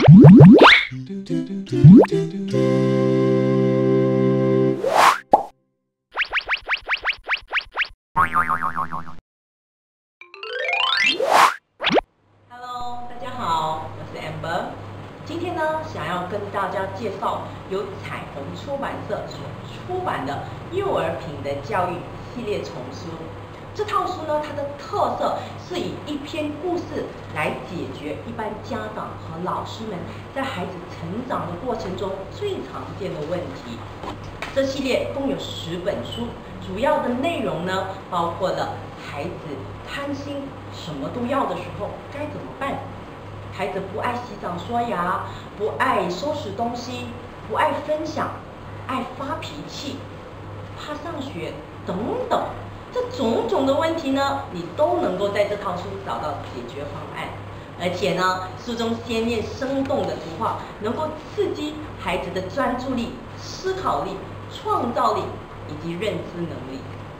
Hello， 大家好，我是 Amber。今天呢，想要跟大家介绍由彩虹出版社所出版的幼儿品的教育系列丛书。这套书呢，它的特色是以一篇故事来解决一般家长和老师们在孩子成长的过程中最常见的问题。这系列共有10本书，主要的内容呢，包括了孩子贪心什么都要的时候该怎么办？孩子不爱洗澡刷牙，不爱收拾东西，不爱分享，爱发脾气，怕上学等等。这种种的问题呢，你都能够在这套书找到解决方案。而且呢，书中鲜艳生动的图画能够刺激孩子的专注力、思考力、创造力以及认知能力。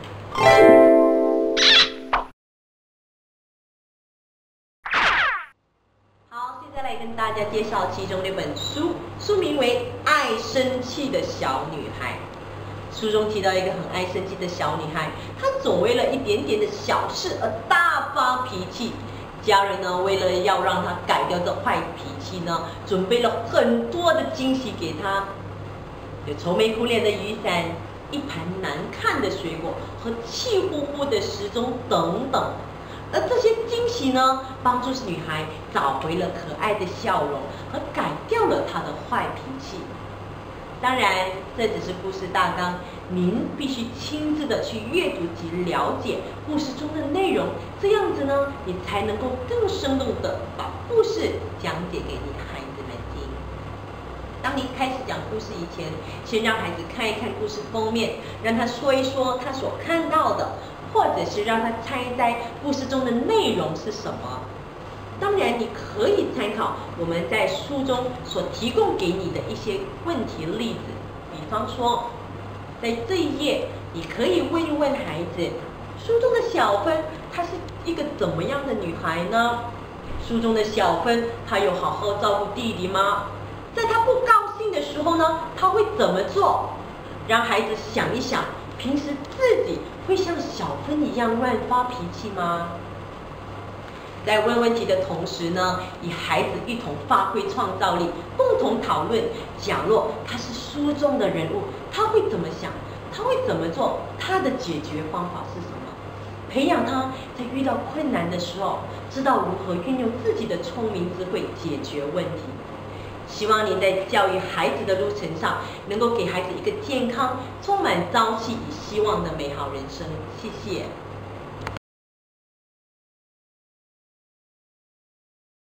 好，现在来跟大家介绍其中的一本书，书名为《爱生气的小女孩》。书中提到一个很爱生气的小女孩，她总为了一点点的小事而大发脾气。家人呢，为了要让她改掉这坏脾气呢，准备了很多的惊喜给她，有愁眉苦脸的雨伞，一盘难看的水果和气呼呼的时钟等等。而这些惊喜呢，帮助女孩找回了可爱的笑容，和改掉了她的坏脾气。当然，这只是故事大纲，您必须亲自的去阅读及了解故事中的内容，这样子呢，你才能够更生动的把故事讲解给你孩子们听。当你开始讲故事以前，先让孩子看一看故事封面，让他说一说他所看到的，或者是让他猜一猜故事中的内容是什么。当然，你可以参考我们在书中所提供给你的一些问题例子，比方说，在这一页，你可以问一问孩子，书中的小芬她是一个怎么样的女孩呢？书中的小芬她有好好照顾弟弟吗？在她不高兴的时候呢，她会怎么做？让孩子想一想，平时自己会像小芬一样乱发脾气吗？在问问题的同时呢，与孩子一同发挥创造力，共同讨论。假若他是书中的人物，他会怎么想？他会怎么做？他的解决方法是什么？培养他在遇到困难的时候，知道如何运用自己的聪明智慧解决问题。希望您在教育孩子的路程上，能够给孩子一个健康、充满朝气与希望的美好人生。谢谢。